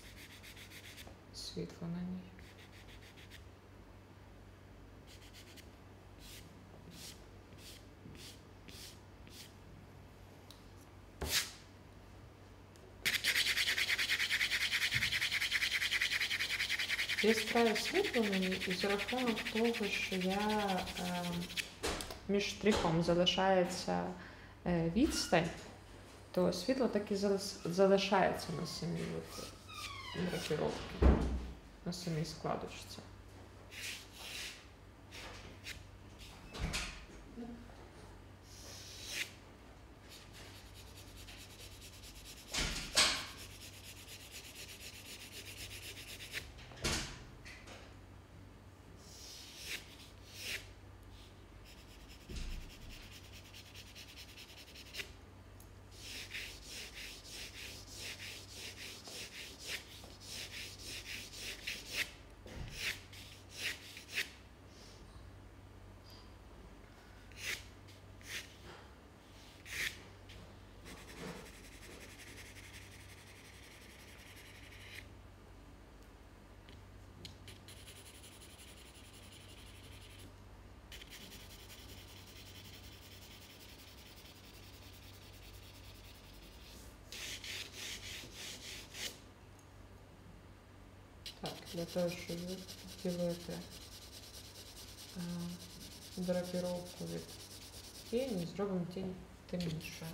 світло на ній. Яскраве світло на ній, і за рахунок того, що я е, між штрихом залишається е, відстань, то світло так і залишається на самій гравіровці, на самій складочці. Так, для того, щоб відділити драпіровку від тінь і зробимо тінь темнішою.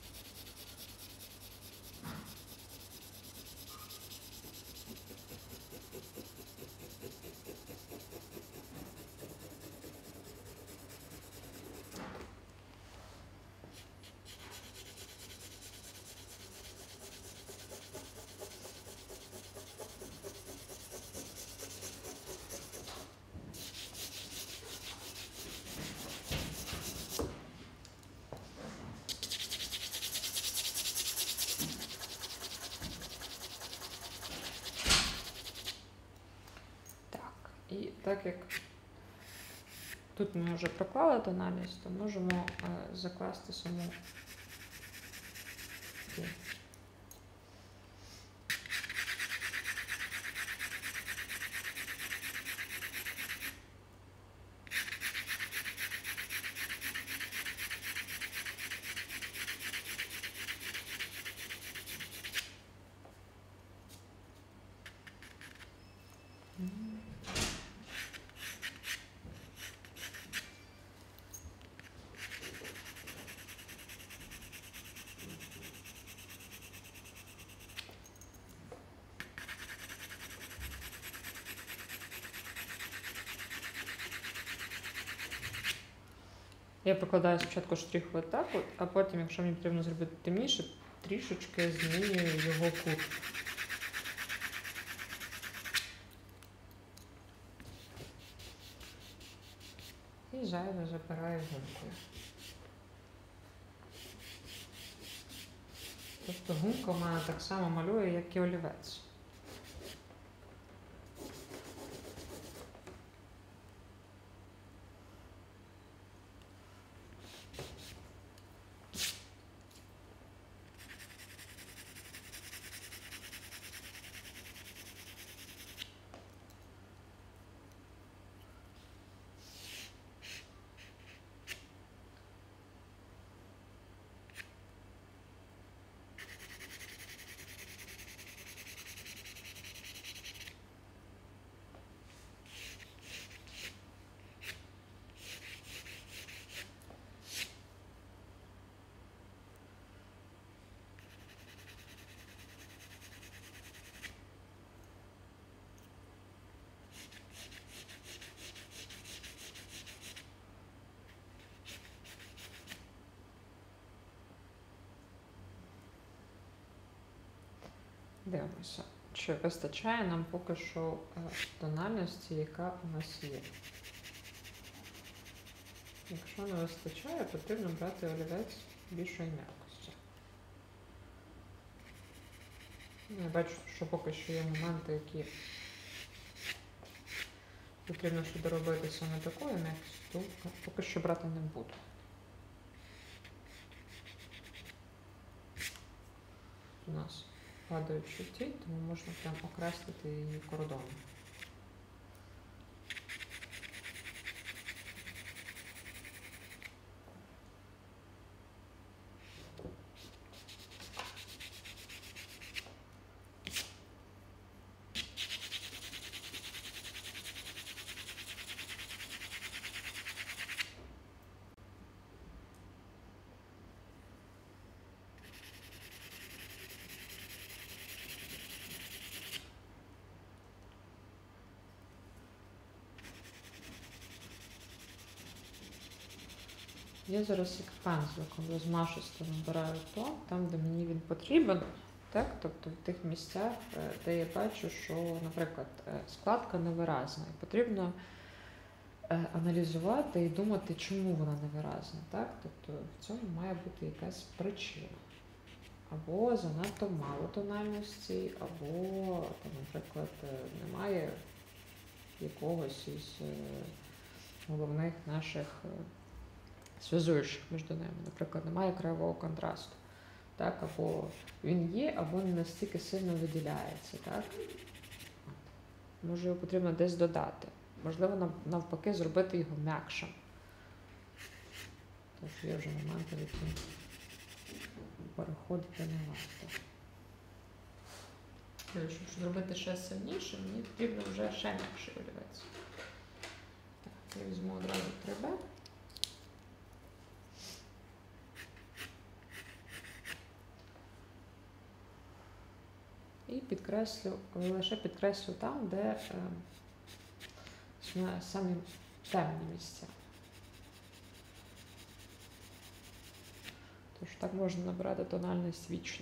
І так як тут ми вже проклали тональність, то можемо е, закласти саму тінь. Я прикладаю спочатку штрихову етапу, а потім, якщо мені потрібно зробити темніше, трішечки змінюю його кут. І зайве забираю гумкою. Тобто гумка в мене так само малює, як і олівець. Дивимося, чи вистачає нам поки що тональності, яка у нас є. Якщо не вистачає, потрібно брати олівець більшої м'якості. Я бачу, що поки що є моменти, які потрібно ще доробити саме такою м'якістю, то поки що брати не буду. У нас падаючу тінь, тому можна прям окреслити її кордоном. Я зараз як пензликом розмашисто набираю тон, там, де мені він потрібен, так? Тобто в тих місцях, де я бачу, що, наприклад, складка невиразна. І потрібно аналізувати і думати, чому вона невиразна. Так? Тобто в цьому має бути якась причина. Або занадто мало тональності, або, там, наприклад, немає якогось із головних наших зв'язуючих між ними. Наприклад, немає краєвого контрасту. Так? Або він є, або не настільки сильно виділяється. Так? Може, його потрібно десь додати. Можливо, навпаки, зробити його м'якшим. Тож є вже моменти, в які переходити не варто. Щоб зробити ще сильніше, мені потрібно вже ще м'якший олівець. Так, я візьму одразу три бе. І підкреслю, лише підкреслю там, де е, самі темні місця. Тож так можна набирати тональність вічно.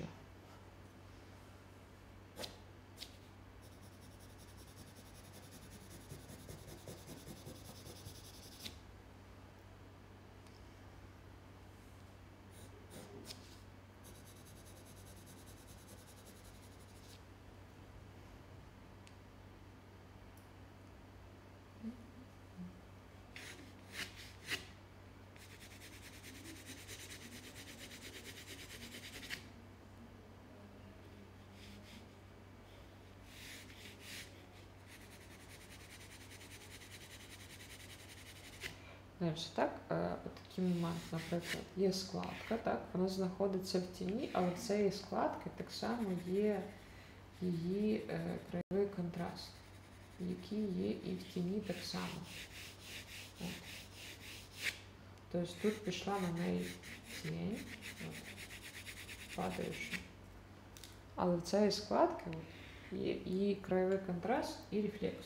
Далі, так, е, такий момент, наприклад, є складка, так, вона знаходиться в тіні, але в цієї складки так само є її е, краєвий контраст, який є і в тіні так само. От. Тобто тут пішла на неї тінь, от, падаюча. Але в цієї складки от, є її краєвий контраст і рефлекс.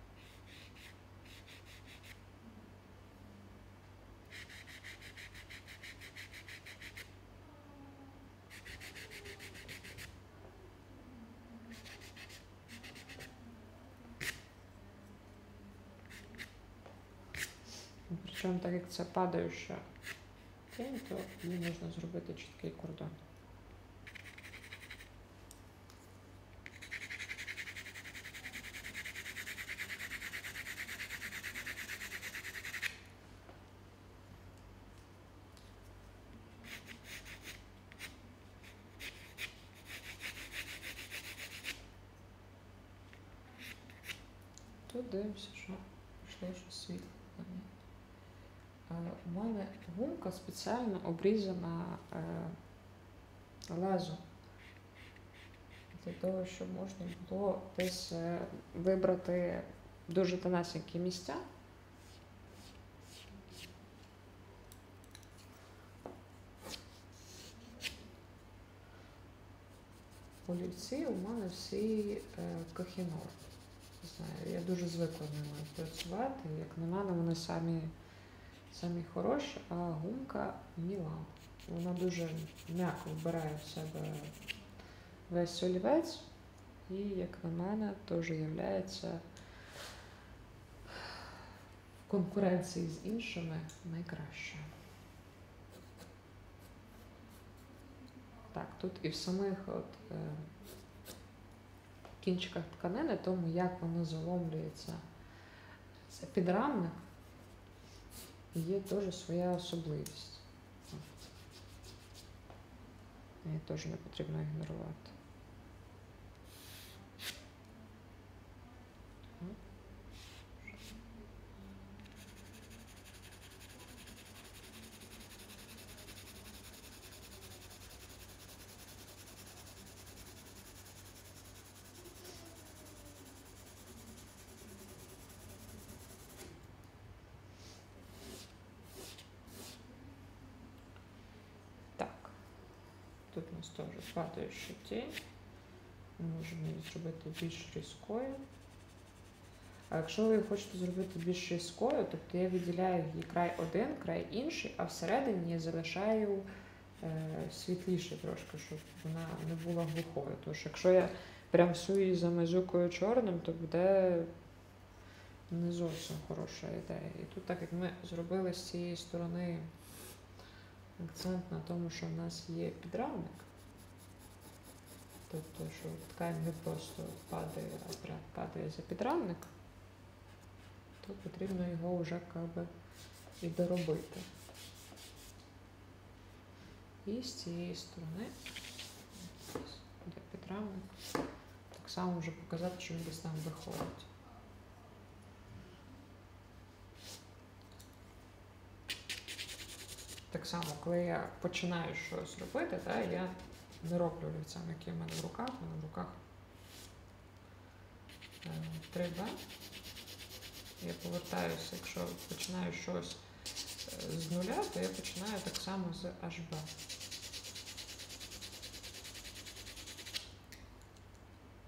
Причому, так як це падаюча тінь, то її можна зробити чіткий кордон. Тут дивимося, що пішло щось світло. У мене гумка спеціально обрізана е, лезом, для того, щоб можна було десь е, вибрати дуже тонесенькі місця. Олівці у мене всі е, Kohinoor. Не знаю, я дуже звикла ними працювати, як на мене, вони самі Самі хороші, а гумка Мілан. Вона дуже м'яко вбирає в себе весь олівець і, як на мене, теж є в конкуренції з іншими найкращою. Так, тут і в самих от, е, кінчиках тканини, тому як воно заломлюється, це підрамник, є теж своя особливість. Її теж не потрібно ігнорувати. Тут у нас теж падаюча тінь. Ми можемо її зробити більш різкою. А якщо ви хочете зробити більш різкою, тобто я виділяю її край один, край інший, а всередині я залишаю е, світліше трошки, щоб вона не була глухою. Тож якщо я прям всю її замазюкаю чорним, то буде не зовсім хороша ідея. І тут, так як ми зробили з цієї сторони акцент на тому, що в нас є підрамник, тобто, що ткань не просто падає, а прям падає за підрамник, то потрібно його вже якби і доробити. І з цієї сторони, де підрамник, так само вже показати, що він десь там виходить. Так само, коли я починаю щось робити, та, я не роблю олівцем, які в мене в руках. В мене в руках три Б. Я повертаюся, якщо починаю щось з нуля, то я починаю так само з Аш Б.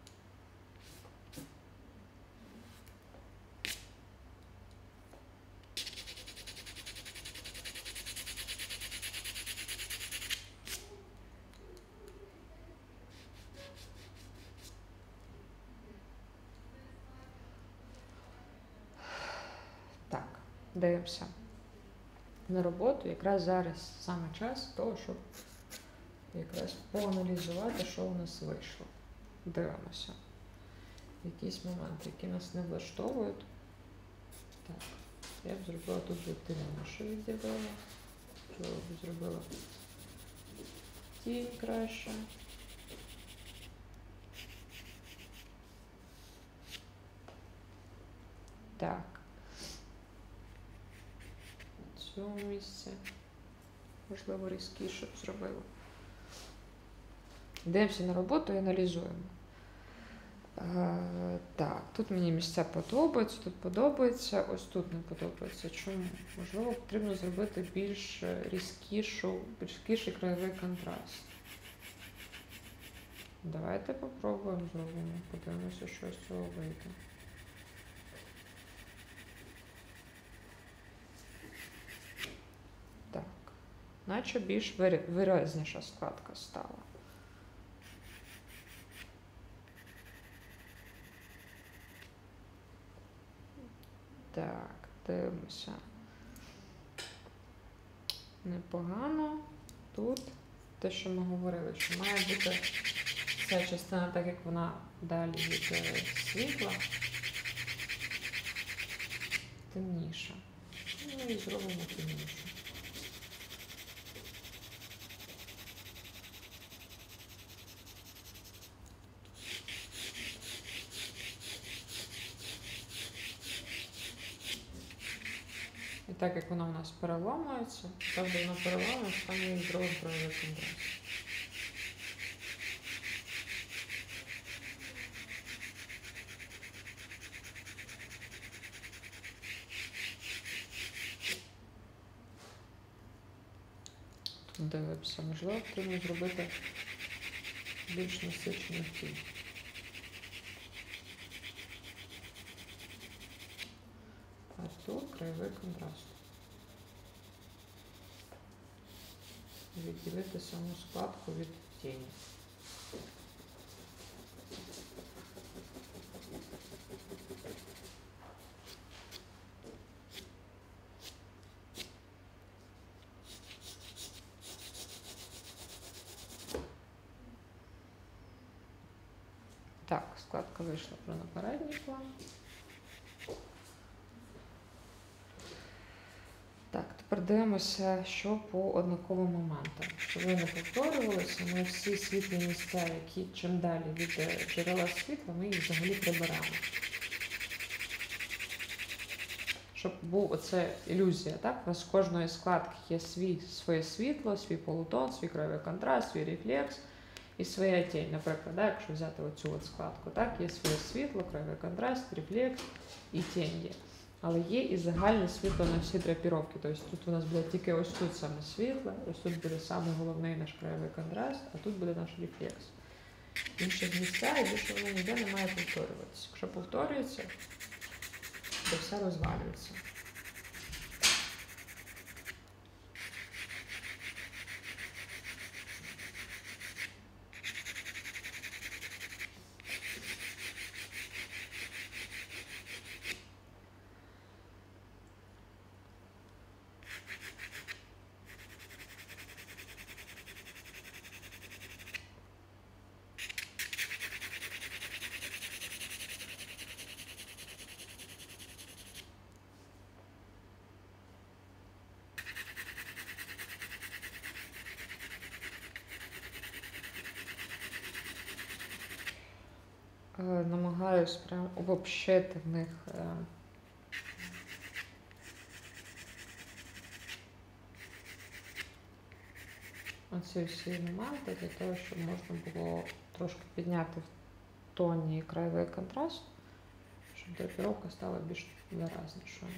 Дивимося на роботу. Якраз зараз саме час того, щоб якраз поаналізувати, що у нас вийшло. Дивимося. Якісь моменти, які нас не влаштовують. Так, я б зробила тут детальніше відділила. Можливо, б зробила тінь краще. Так. В цьому місці. Можливо, різкіше б зробила. Дивимося на роботу і аналізуємо. Е, так, тут мені місця подобаються, тут подобається, ось тут не подобається. Чому? Можливо, потрібно зробити більш різкішу, більш різкіший краєвий контраст. Давайте попробуємо зробимо, подивимося, що з цього вийде. Так, наче більш виразніша складка стала. Так, дивимося. Непогано. Тут те, що ми говорили, що має бути ця частина, так як вона далі від світла, темніша. Ну і зробимо темніше. І так як вона у нас переламується, так як воно переламується, там ми зробимо краєвий контраст. Тут дивимося, можливо, потрібно зробити більш насичений тінь. А тут краєвий контраст. Відділити саму складку від тіні. Так, складка вийшла про на передній план. Так, тепер дивимося, що по однаковим моментам. Щоб ви не повторювалися, ми всі світлі місця, які чим далі від джерела світла, ми їх взагалі прибираємо. Щоб був оце ілюзія, так? У нас з кожної складки є свій, своє світло, свій полутон, свій краєвий контраст, свій рефлекс і своя тінь. Наприклад, да, якщо взяти оцю от складку, так, є своє світло, краєвий контраст, рефлекс і тінь є. Але є і загальне світло на всі драпіровки. Тобто тут у нас буде тільки ось тут саме світло, ось тут буде саме головний наш краєвий контраст, а тут буде наш рефлекс. В інших місцях більше воно ніде не має повторюватися. Якщо повторюється, то все розвалюється. Намагаюсь прям обобщити в них оці всі моменти для того, щоб можна було трошки підняти в тоні краєвий контраст, щоб драпіровка стала більш виразнішою.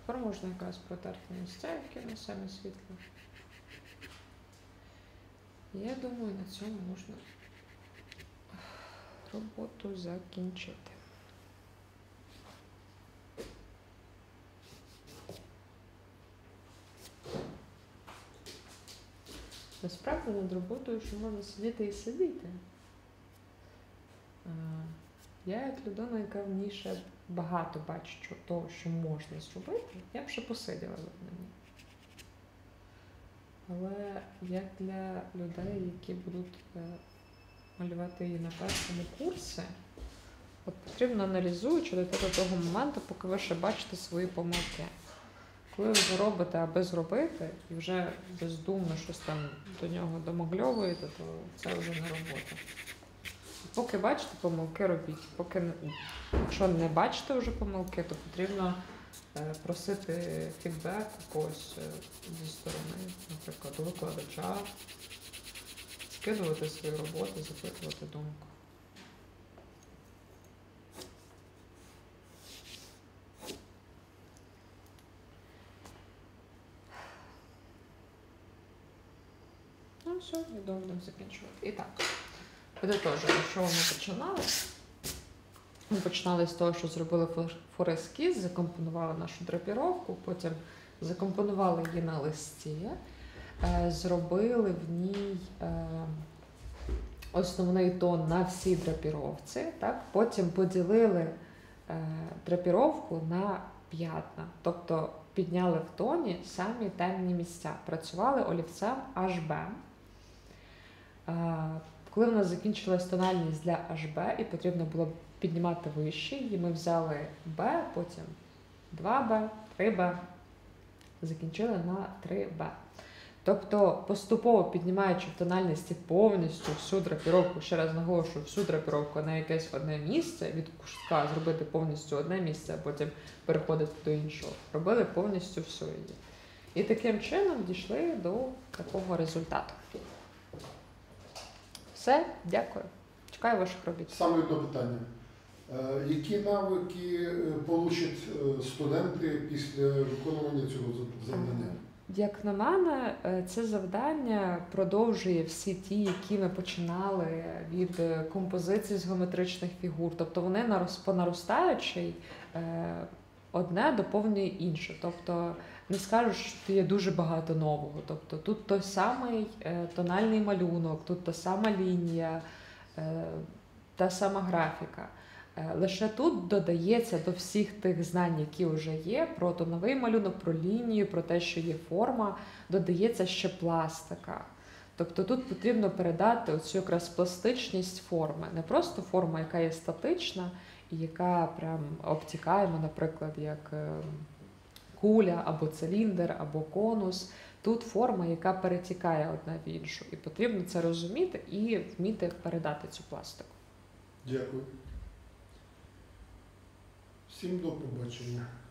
Тепер можна якраз протерти місця, які на самі світло. Я думаю, на цьому можна роботу закінчити. Насправді над роботою, що можна сидіти і сидіти. Я, як людина, яка в ніше багато бачу того, що можна зробити, я б ще посиділа б на ній. Але як для людей, які будуть малювати її на першому курсі, от потрібно, аналізуючи, дойти до того моменту, поки ви ще бачите свої помилки. Коли ви вже робите, аби зробити, і вже бездумно щось там до нього домогльовуєте, то це вже не робота. Поки бачите помилки, робіть. Поки, якщо не бачите вже помилки, то потрібно просити фідбек у когось зі сторони, наприклад, у викладача, скидувати свої роботи, запитувати думку. Ну все, я думаю, будемо закінчувати. І так, підтверджую, що ми починали. Ми починали з того, що зробили форескіз, закомпонували нашу драпіровку, потім закомпонували її на листі, зробили в ній основний тон на всій драпіровці, так? Потім поділили драпіровку на п'ятна, тобто підняли в тоні самі темні місця, працювали олівцем аш бі. Коли в нас закінчилась тональність для аш бі і потрібно було піднімати вище, і ми взяли Б, потім два Б, три Б, закінчили на три Б. Тобто поступово піднімаючи в тональності повністю всю драпіровку, ще раз наголошую, всю драпіровку на якесь одне місце, від куска зробити повністю одне місце, а потім переходити до іншого. Робили повністю всю її. І таким чином дійшли до такого результату. Все, дякую. Чекаю ваших робіт. Саме одне питання. Які навики получать студенти після виконування цього завдання? Як на мене, це завдання продовжує всі ті, які ми починали від композиції з геометричних фігур. Тобто вони по наростаючій одне доповнює інше. Тобто не скажу, що є дуже багато нового. Тобто тут той самий тональний малюнок, тут та сама лінія, та сама графіка. Лише тут додається до всіх тих знань, які вже є, про тоновий малюнок, про лінію, про те, що є форма, додається ще пластика. Тобто тут потрібно передати оцю якраз пластичність форми. Не просто форма, яка є статична, і яка прям обтікаємо, наприклад, як куля, або циліндр, або конус. Тут форма, яка перетікає одна в іншу. І потрібно це розуміти і вміти передати цю пластику. Дякую. Всім до побачення.